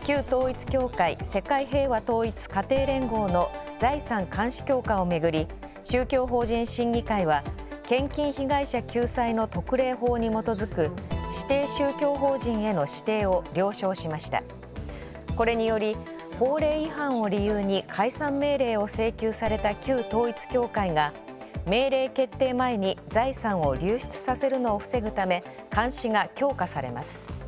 旧統一教会世界平和統一家庭連合の財産監視強化をめぐり、宗教法人審議会は献金被害者救済の特例法に基づく指定宗教法人への指定を了承しました。これにより法令違反を理由に解散命令を請求された旧統一教会が命令決定前に財産を流出させるのを防ぐため監視が強化されます。